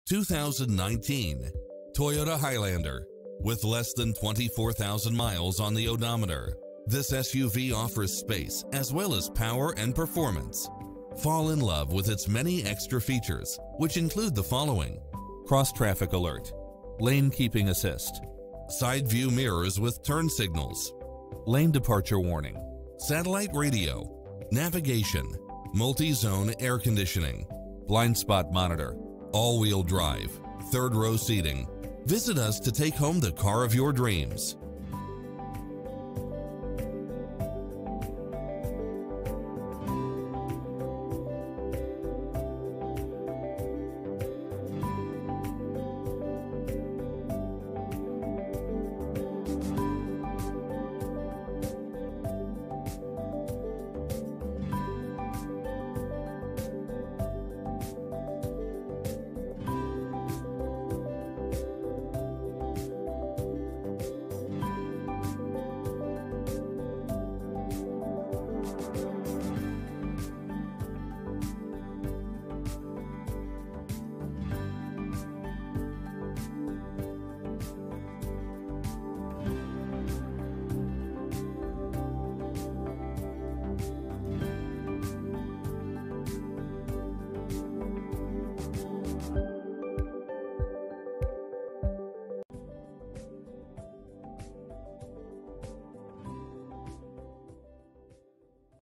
2019 Toyota Highlander. With less than 24,000 miles on the odometer, this SUV offers space as well as power and performance. Fall in love with its many extra features, which include the following: cross-traffic alert, lane keeping assist, side view mirrors with turn signals, lane departure warning, satellite radio, navigation, multi-zone air conditioning, blind spot monitor, all-wheel drive, third row seating. Visit us to take home the car of your dreams.